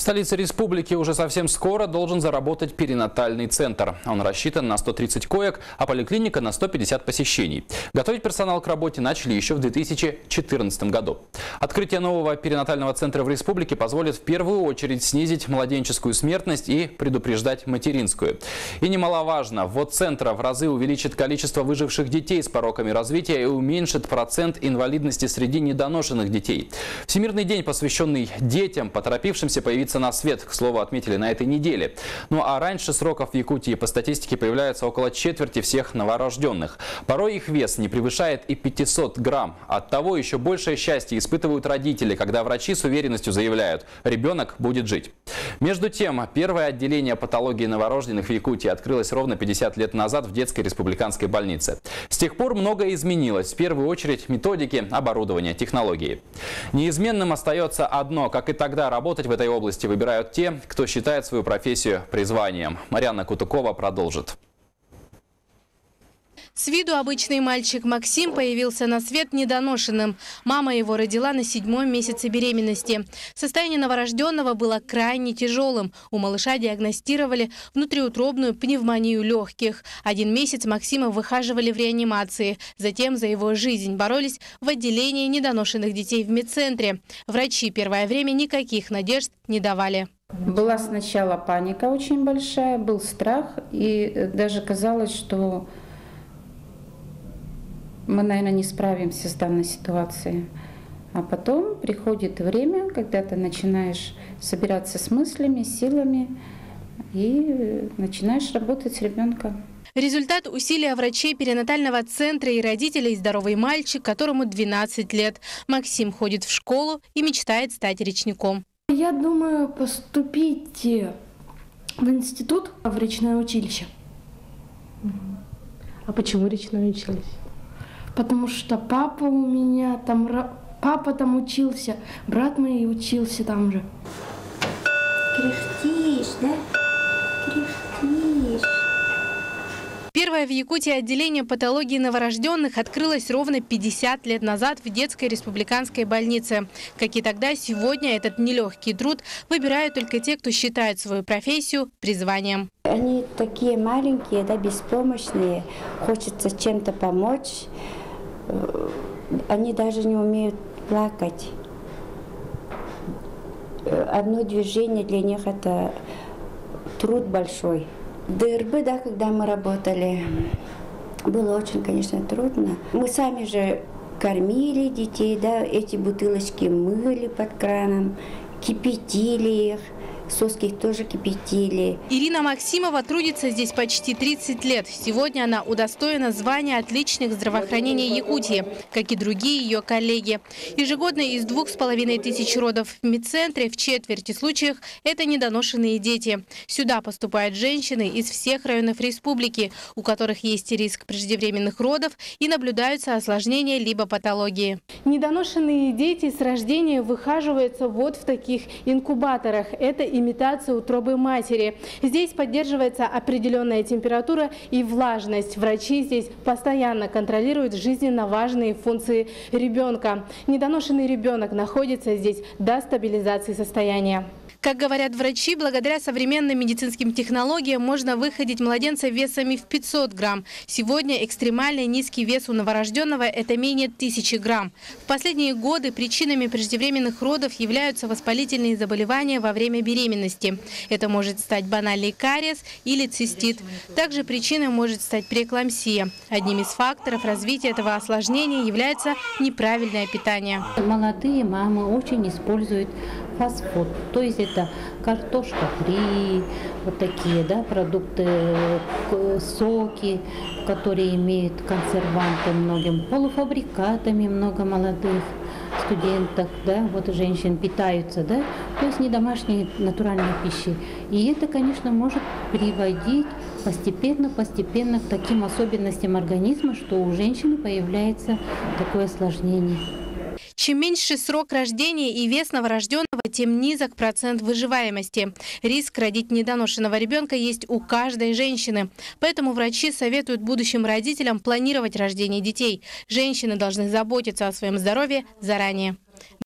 столице республики уже совсем скоро должен заработать перинатальный центр. Он рассчитан на 130 коек, а поликлиника на 150 посещений. Готовить персонал к работе начали еще в 2014 году. Открытие нового перинатального центра в республике позволит в первую очередь снизить младенческую смертность и предупреждать материнскую. И немаловажно, ввод центра в разы увеличит количество выживших детей с пороками развития и уменьшит процент инвалидности среди недоношенных детей. Всемирный день, посвященный детям, поторопившимся появиться на свет, к слову, отметили на этой неделе. Ну а раньше сроков в Якутии по статистике появляется около четверти всех новорожденных. Порой их вес не превышает и 500 грамм. Оттого еще большее счастье испытывают родители, когда врачи с уверенностью заявляют: ребенок будет жить. Между тем, первое отделение патологии новорожденных в Якутии открылось ровно 50 лет назад в детской республиканской больнице. С тех пор многое изменилось. В первую очередь методики, оборудование, технологии. Неизменным остается одно: как и тогда, работать в этой области выбирают те, кто считает свою профессию призванием. Марьяна Кутукова продолжит. С виду обычный мальчик Максим появился на свет недоношенным. Мама его родила на 7-м месяце беременности. Состояние новорожденного было крайне тяжелым. У малыша диагностировали внутриутробную пневмонию легких. 1 месяц Максима выхаживали в реанимации. Затем за его жизнь боролись в отделении недоношенных детей в медцентре. Врачи первое время никаких надежд не давали. Была сначала паника очень большая, был страх, и даже казалось, что мы, наверное, не справимся с данной ситуацией. А потом приходит время, когда ты начинаешь собираться с мыслями, силами и начинаешь работать с ребенком. Результат усилия врачей перинатального центра и родителей – здоровый мальчик, которому 12 лет. Максим ходит в школу и мечтает стать речником. Я думаю поступить в институт, в речное училище. А почему речное училище? Потому что папа у меня там, папа там учился, брат мой учился там же. Кряхтишь, да? Кряхтишь. Первое в Якутии отделение патологии новорожденных открылось ровно 50 лет назад в детской республиканской больнице. Как и тогда, сегодня этот нелегкий труд выбирают только те, кто считает свою профессию призванием. Они такие маленькие, да, беспомощные, хочется чем-то помочь. Они даже не умеют плакать. Одно движение для них – это труд большой. В ДРБ, да, когда мы работали, было очень, конечно, трудно. Мы сами же кормили детей, да, эти бутылочки мыли под краном, кипятили их. Соски тоже кипятили. Ирина Максимова трудится здесь почти 30 лет. Сегодня она удостоена звания «Отличник здравоохранения Якутии», как и другие ее коллеги. Ежегодно из 2500 родов в медцентре в четверти случаев это недоношенные дети. Сюда поступают женщины из всех районов республики, у которых есть риск преждевременных родов и наблюдаются осложнения либо патологии. Недоношенные дети с рождения выхаживаются вот в таких инкубаторах. Это имитация утробы матери. Здесь поддерживается определенная температура и влажность. Врачи здесь постоянно контролируют жизненно важные функции ребенка. Недоношенный ребенок находится здесь до стабилизации состояния. Как говорят врачи, благодаря современным медицинским технологиям можно выходить младенца весами в 500 грамм. Сегодня экстремально низкий вес у новорожденного – это менее 1000 грамм. В последние годы причинами преждевременных родов являются воспалительные заболевания во время беременности. Это может стать банальный кариес или цистит. Также причиной может стать преэклампсия. Одним из факторов развития этого осложнения является неправильное питание. Молодые мамы очень используют фастфуд, то есть это картошка фри, вот такие, да, продукты, соки, которые имеют консерванты многим, полуфабрикатами много молодых студенток, да, вот женщин питаются, да, то есть не домашней натуральной пищи. И это, конечно, может приводить постепенно к таким особенностям организма, что у женщины появляется такое осложнение. Чем меньше срок рождения и вес новорожденного, тем низок процент выживаемости. Риск родить недоношенного ребенка есть у каждой женщины. Поэтому врачи советуют будущим родителям планировать рождение детей. Женщины должны заботиться о своем здоровье заранее.